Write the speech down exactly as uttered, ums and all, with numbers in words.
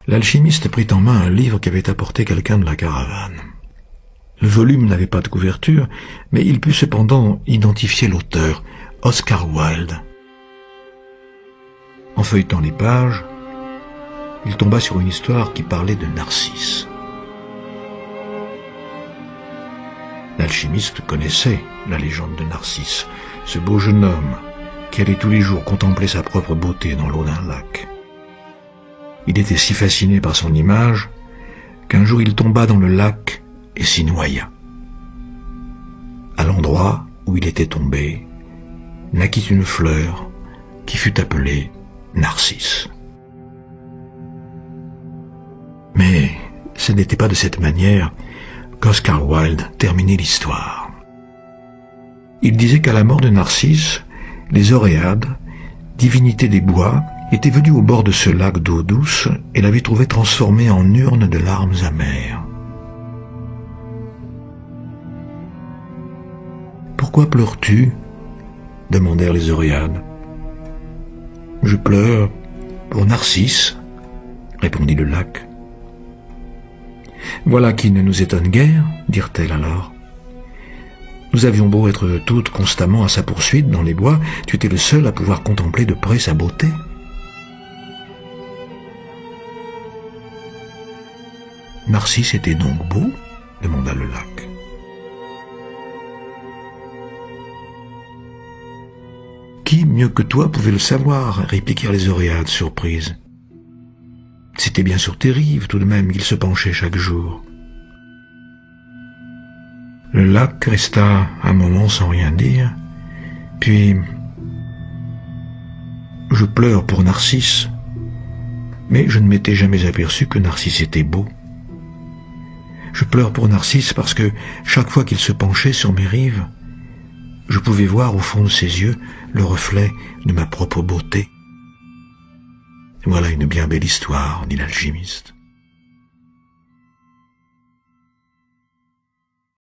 L'alchimiste prit en main un livre qu'avait apporté quelqu'un de la caravane. Le volume n'avait pas de couverture, mais il put cependant identifier l'auteur, Oscar Wilde. En feuilletant les pages, il tomba sur une histoire qui parlait de Narcisse. L'alchimiste connaissait la légende de Narcisse, ce beau jeune homme qui allait tous les jours contempler sa propre beauté dans l'eau d'un lac. Il était si fasciné par son image qu'un jour il tomba dans le lac et s'y noya. À l'endroit où il était tombé, naquit une fleur qui fut appelée Narcisse. Mais ce n'était pas de cette manière qu'Oscar Wilde terminait l'histoire. Il disait qu'à la mort de Narcisse, les Oréades, divinités des bois, étaient venues au bord de ce lac d'eau douce et l'avaient trouvé transformé en urne de larmes amères. « Pourquoi pleures-tu » demandèrent les Oréades. « Je pleure pour Narcisse » répondit le lac. « Voilà qui ne nous étonne guère, dirent-elles alors. Nous avions beau être toutes constamment à sa poursuite dans les bois, tu étais le seul à pouvoir contempler de près sa beauté. » Narcisse était donc beau ? demanda le lac. Qui mieux que toi pouvait le savoir ? répliquèrent les Oréades surprises. C'était bien sur tes rives tout de même qu'il se penchait chaque jour. Le lac resta un moment sans rien dire, puis « Je pleure pour Narcisse, mais je ne m'étais jamais aperçu que Narcisse était beau. Je pleure pour Narcisse parce que chaque fois qu'il se penchait sur mes rives, je pouvais voir au fond de ses yeux le reflet de ma propre beauté. » Voilà une bien belle histoire, dit l'alchimiste.